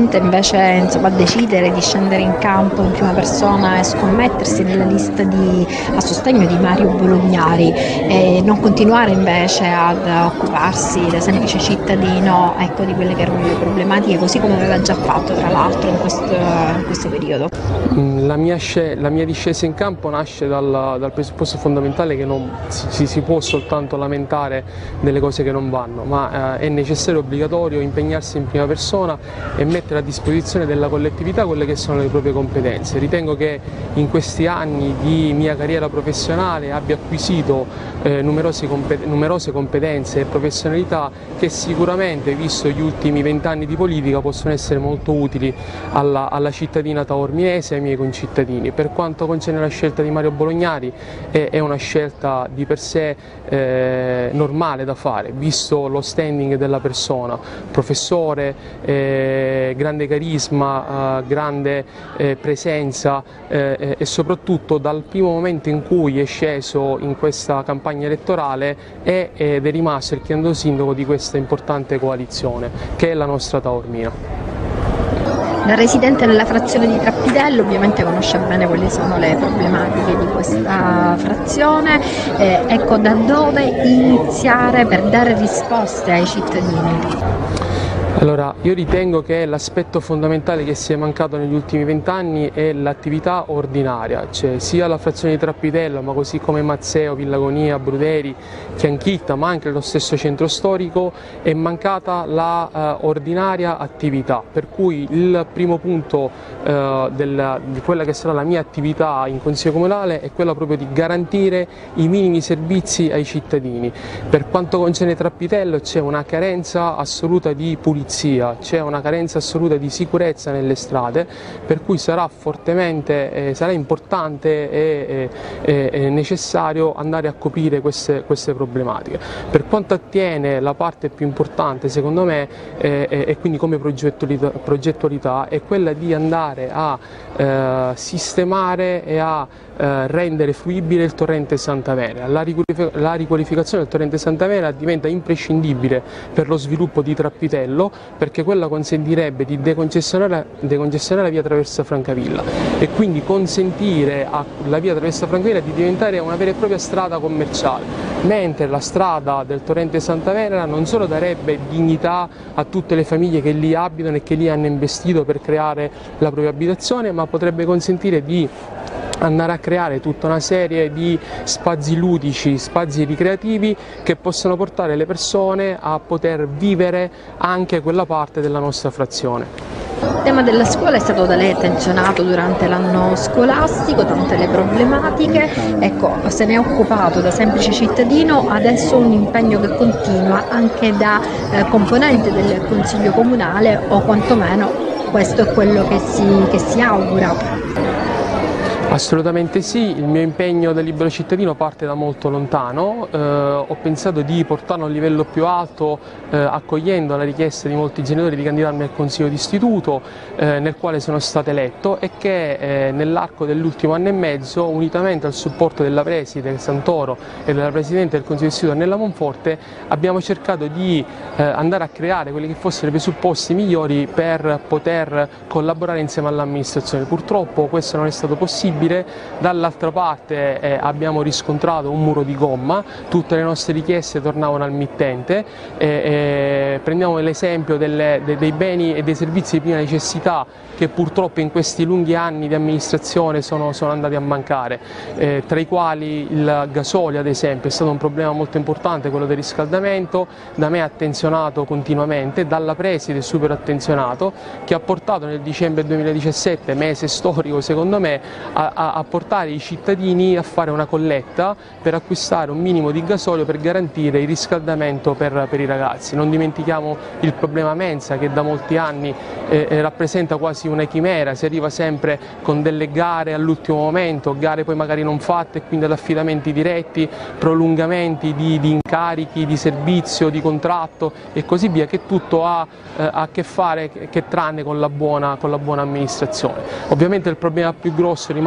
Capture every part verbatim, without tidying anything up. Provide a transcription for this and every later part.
Presidente invece insomma, decidere di scendere in campo in prima persona e scommettersi nella lista di, a sostegno di Mario Bolognari e non continuare invece ad occuparsi da semplice cittadino, ecco, di quelle che erano le problematiche, così come aveva già fatto tra l'altro in questo, in questo periodo? La mia, la mia discesa in campo nasce dal, dal presupposto fondamentale che non si, si può soltanto lamentare delle cose che non vanno, ma eh, è necessario e obbligatorio impegnarsi in prima persona e mettere a disposizione della collettività quelle che sono le proprie competenze. Ritengo che in questi anni di mia carriera professionale abbia acquisito eh, numerose, numerose competenze e professionalità che sicuramente, visto gli ultimi vent'anni di politica, possono essere molto utili alla, alla cittadina taorminese e ai miei concittadini. Per quanto concerne la scelta di Mario Bolognari, è, è una scelta di per sé eh, normale da fare, visto lo standing della persona, professore, eh, grande carisma, eh, grande eh, presenza eh, e soprattutto dal primo momento in cui è sceso in questa campagna elettorale è ed è rimasto il candidato sindaco di questa importante coalizione che è la nostra Taormina. Da residente nella frazione di Trappidello ovviamente conosce bene quali sono le problematiche di questa frazione, eh, ecco, da dove iniziare per dare risposte ai cittadini? Allora, io ritengo che l'aspetto fondamentale che si è mancato negli ultimi vent'anni è l'attività ordinaria, cioè sia la frazione di Trappitello, ma così come Mazzeo, Villagonia, Bruderi, Chianchitta, ma anche lo stesso centro storico, è mancata la uh, ordinaria attività, per cui il primo punto uh, del, di quella che sarà la mia attività in Consiglio Comunale è quella proprio di garantire i minimi servizi ai cittadini. Per quanto concerne Trappitello c'è una carenza assoluta di pulizia, c'è una carenza assoluta di sicurezza nelle strade, per cui sarà fortemente, eh, sarà importante e, e, e necessario andare a coprire queste, queste problematiche. Per quanto attiene la parte più importante secondo me eh, e quindi come progettualità, progettualità è quella di andare a eh, sistemare e a eh, rendere fruibile il torrente Santa Venera. La, la riqualificazione del torrente Santa Venera diventa imprescindibile per lo sviluppo di Trappitello, perché quella consentirebbe di decongestionare, decongestionare la via Traversa Francavilla e quindi consentire alla via Traversa Francavilla di diventare una vera e propria strada commerciale, mentre la strada del torrente Santa Venera non solo darebbe dignità a tutte le famiglie che lì abitano e che lì hanno investito per creare la propria abitazione, ma potrebbe consentire di andare a creare tutta una serie di spazi ludici, spazi ricreativi che possono portare le persone a poter vivere anche quella parte della nostra frazione. Il tema della scuola è stato da lei attenzionato durante l'anno scolastico, tante le problematiche, ecco, se ne è occupato da semplice cittadino, adesso un impegno che continua anche da eh, componente del Consiglio Comunale, o quantomeno questo è quello che si, che si augura. Assolutamente sì, il mio impegno da libero cittadino parte da molto lontano, eh, ho pensato di portarlo a un livello più alto eh, accogliendo la richiesta di molti genitori di candidarmi al consiglio d'istituto eh, nel quale sono stato eletto e che eh, nell'arco dell'ultimo anno e mezzo, unitamente al supporto della preside del Santoro e della presidente del consiglio d'istituto Nella Monforte, abbiamo cercato di eh, andare a creare quelli che fossero i presupposti migliori per poter collaborare insieme all'amministrazione. Purtroppo questo non è stato possibile. Dall'altra parte eh, abbiamo riscontrato un muro di gomma, tutte le nostre richieste tornavano al mittente, eh, eh, prendiamo l'esempio delle, de, dei beni e dei servizi di prima necessità che purtroppo in questi lunghi anni di amministrazione sono, sono andati a mancare, eh, tra i quali il gasolio ad esempio è stato un problema molto importante, quello del riscaldamento, da me attenzionato continuamente, dalla preside super attenzionato, che ha portato nel dicembre duemiladiciassette, mese storico secondo me, a A, a portare i cittadini a fare una colletta per acquistare un minimo di gasolio per garantire il riscaldamento per, per i ragazzi. Non dimentichiamo il problema mensa che da molti anni eh, rappresenta quasi una chimera, si arriva sempre con delle gare all'ultimo momento, gare poi magari non fatte e quindi ad affidamenti diretti, prolungamenti di, di incarichi, di servizio, di contratto e così via, che tutto ha eh, a che fare che, che tranne con la buona, con la buona amministrazione. Ovviamente il problema più grosso rimane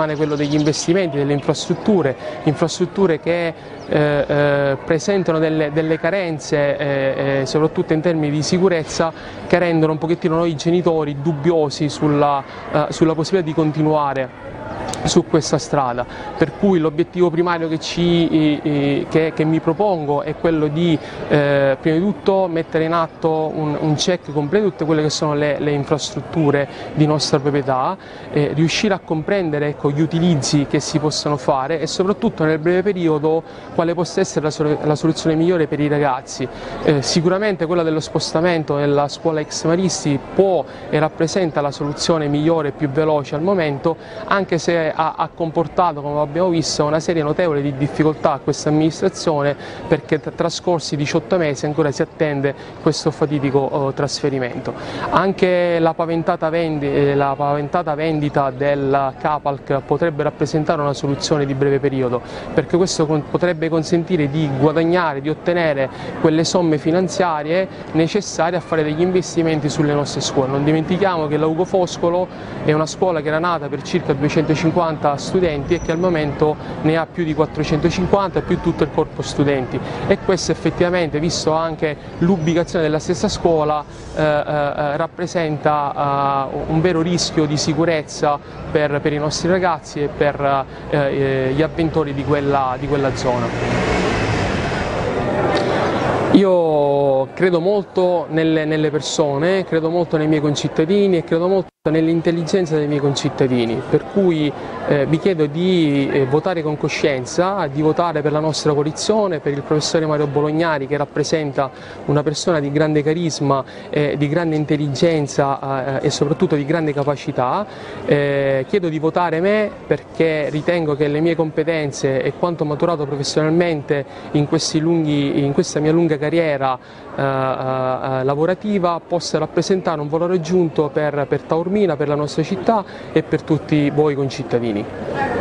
rimane quello degli investimenti, delle infrastrutture, infrastrutture che eh, eh, presentano delle, delle carenze, eh, eh, soprattutto in termini di sicurezza, che rendono un pochettino noi genitori dubbiosi sulla, eh, sulla possibilità di continuare su questa strada, per cui l'obiettivo primario che, ci, eh, che, che mi propongo è quello di eh, prima di tutto mettere in atto un, un check completo di tutte quelle che sono le, le infrastrutture di nostra proprietà, eh, riuscire a comprendere, ecco, gli utilizzi che si possono fare e soprattutto nel breve periodo quale possa essere la, sol la soluzione migliore per i ragazzi. Eh, sicuramente quella dello spostamento nella scuola ex Maristi può e rappresenta la soluzione migliore e più veloce al momento, anche se ha, ha comportato, come abbiamo visto, una serie notevole di difficoltà a questa amministrazione, perché trascorsi diciotto mesi ancora si attende questo fatidico eh, trasferimento. Anche la paventata, vendi la paventata vendita del Capalc potrebbe rappresentare una soluzione di breve periodo, perché questo con potrebbe consentire di guadagnare, di ottenere quelle somme finanziarie necessarie a fare degli investimenti sulle nostre scuole. Non dimentichiamo che la Ugo Foscolo è una scuola che era nata per circa duecentocinquanta studenti e che al momento ne ha più di quattrocentocinquanta, più tutto il corpo studenti, e questo effettivamente, visto anche l'ubicazione della stessa scuola, eh, eh, rappresenta eh, un vero rischio di sicurezza per, per i nostri ragazzi e per eh, gli avventori di quella, di quella zona. Io credo molto nelle, nelle persone, credo molto nei miei concittadini e credo molto nell'intelligenza dei miei concittadini, per cui eh, vi chiedo di eh, votare con coscienza, di votare per la nostra coalizione, per il professore Mario Bolognari, che rappresenta una persona di grande carisma, eh, di grande intelligenza eh, e soprattutto di grande capacità. Eh, chiedo di votare me perché ritengo che le mie competenze e quanto maturato professionalmente in, questi lunghi, in questa mia lunga carriera eh, eh, lavorativa possa rappresentare un valore aggiunto per, per Taormina, per la nostra città e per tutti voi concittadini.